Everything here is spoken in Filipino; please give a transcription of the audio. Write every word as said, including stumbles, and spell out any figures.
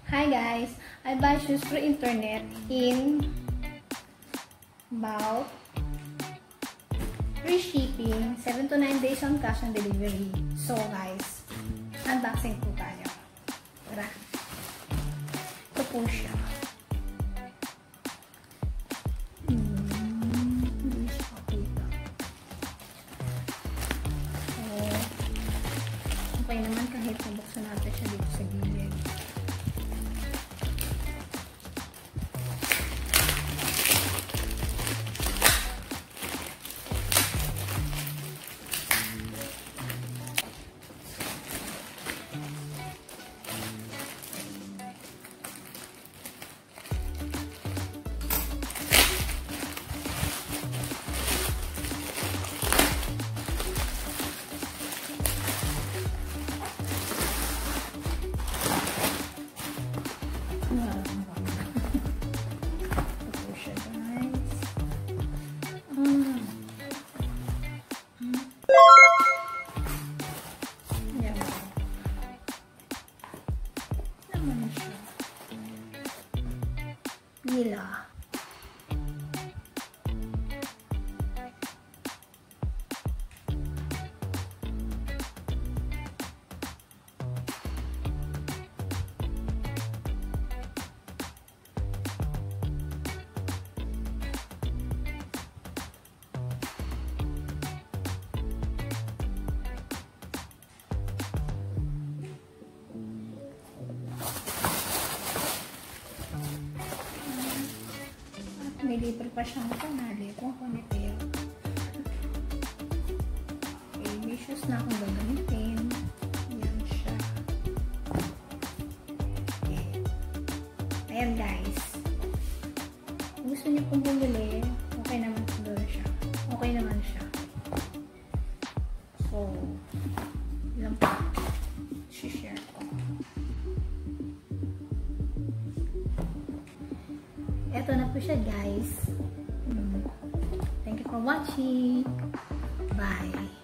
Hi guys, I buy shoes through internet in about free shipping, seven to nine days on cash on delivery. So guys, unboxing po tayo. Tara. Ito po siya. Hmm, hindi siya kapita. So, okay naman kahit nabuksan natin siya dito sa gilid. Fila. May libre pa siyang panali kung punitil. Okay, may shoes na akong gagamitin. Yan siya. Okay. Ayan guys. Kung gusto niyo pong bumili, okay naman doon siya. Okay naman siya. So, ilang pa. I-share ko. Ito na po siya guys. Thank you for watching. Bye.